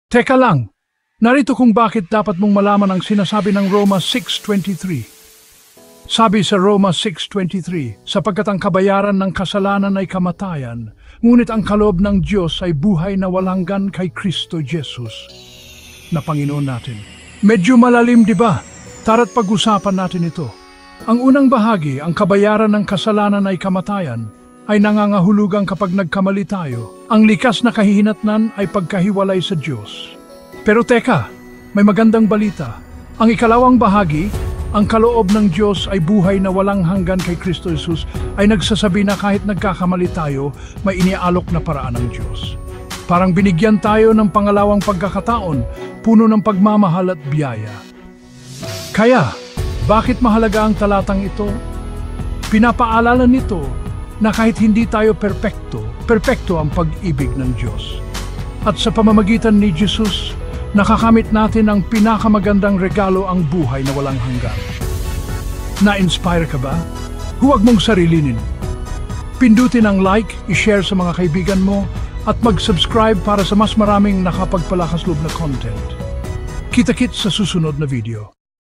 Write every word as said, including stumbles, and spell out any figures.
Teka lang, narito kung bakit dapat mong malaman ang sinasabi ng Roma six twenty-three. Sabi sa Roma six twenty-three, sapagkat ang kabayaran ng kasalanan ay kamatayan, ngunit ang kaloob ng Diyos ay buhay na walang hanggan kay Kristo Jesus na Panginoon natin. Medyo malalim, di ba? Tara't pag-usapan natin ito. Ang unang bahagi, ang kabayaran ng kasalanan ay kamatayan, ay nangangahulugang kapag nagkamali tayo. Ang likas na kahihinatnan ay pagkahiwalay sa Diyos. Pero teka, may magandang balita. Ang ikalawang bahagi, ang kaloob ng Diyos ay buhay na walang hanggan kay Kristo Jesus, ay nagsasabi na kahit nagkakamali tayo, may iniaalok na paraan ng Diyos. Parang binigyan tayo ng pangalawang pagkakataon, puno ng pagmamahal at biyaya. Kaya, bakit mahalaga ang talatang ito? Pinapaalala nito na kahit hindi tayo perpekto, perpekto ang pag-ibig ng Diyos. At sa pamamagitan ni Jesus, nakakamit natin ang pinakamagandang regalo, ang buhay na walang hanggan. Na-inspire ka ba? Huwag mong sarilinin. Pindutin ang like, i-share sa mga kaibigan mo, at mag-subscribe para sa mas maraming nakapagpalakas loob na content. Kita-kits sa susunod na video.